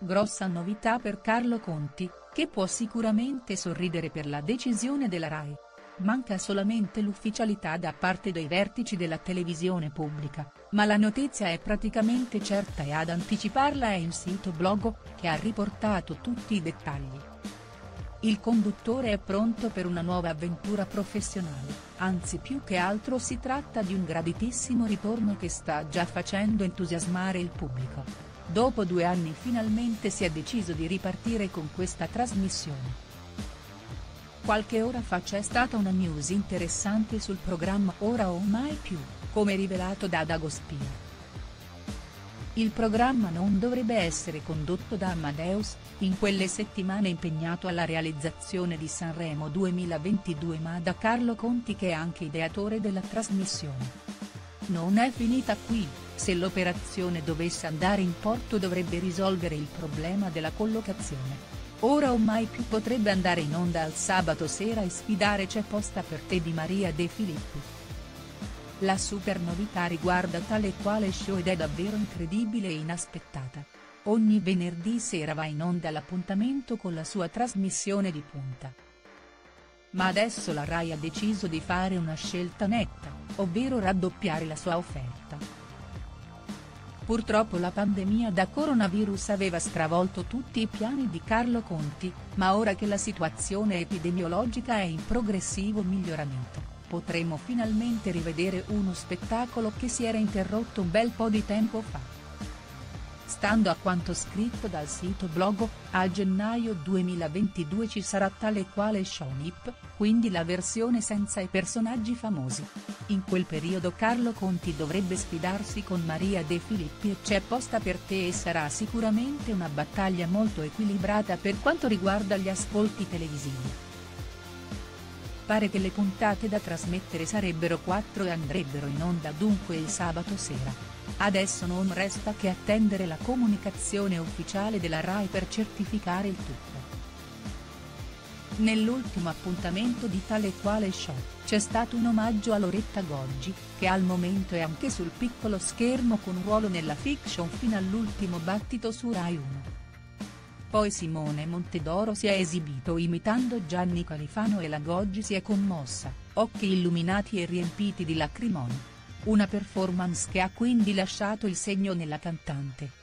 Grossa novità per Carlo Conti, che può sicuramente sorridere per la decisione della Rai. Manca solamente l'ufficialità da parte dei vertici della televisione pubblica, ma la notizia è praticamente certa e ad anticiparla è il sito Blogo, che ha riportato tutti i dettagli. Il conduttore è pronto per una nuova avventura professionale, anzi più che altro si tratta di un graditissimo ritorno che sta già facendo entusiasmare il pubblico. Dopo 2 anni finalmente si è deciso di ripartire con questa trasmissione. Qualche ora fa c'è stata una news interessante sul programma Ora o Mai Più, come rivelato da Dagospia. Il programma non dovrebbe essere condotto da Amadeus, in quelle settimane impegnato alla realizzazione di Sanremo 2022, ma da Carlo Conti, che è anche ideatore della trasmissione. Non è finita qui, se l'operazione dovesse andare in porto dovrebbe risolvere il problema della collocazione. Ora o Mai Più potrebbe andare in onda al sabato sera e sfidare C'è posta per te di Maria De Filippi. La super novità riguarda tale e quale show ed è davvero incredibile e inaspettata. Ogni venerdì sera va in onda l'appuntamento con la sua trasmissione di punta. Ma adesso la Rai ha deciso di fare una scelta netta, ovvero raddoppiare la sua offerta. Purtroppo la pandemia da coronavirus aveva stravolto tutti i piani di Carlo Conti, ma ora che la situazione epidemiologica è in progressivo miglioramento, potremo finalmente rivedere uno spettacolo che si era interrotto un bel po' di tempo fa. Stando a quanto scritto dal sito Blogo, a gennaio 2022 ci sarà tale e quale show NIP, quindi la versione senza i personaggi famosi. In quel periodo Carlo Conti dovrebbe sfidarsi con Maria De Filippi e C'è posta per te e sarà sicuramente una battaglia molto equilibrata per quanto riguarda gli ascolti televisivi. Pare che le puntate da trasmettere sarebbero 4 e andrebbero in onda dunque il sabato sera. Adesso non resta che attendere la comunicazione ufficiale della Rai per certificare il tutto. Nell'ultimo appuntamento di tale e quale show, c'è stato un omaggio a Loretta Goggi, che al momento è anche sul piccolo schermo con un ruolo nella fiction fino all'ultimo battito su Rai 1. Poi Simone Montedoro si è esibito imitando Gianni Califano e la Goggi si è commossa, occhi illuminati e riempiti di lacrimoni. Una performance che ha quindi lasciato il segno nella cantante.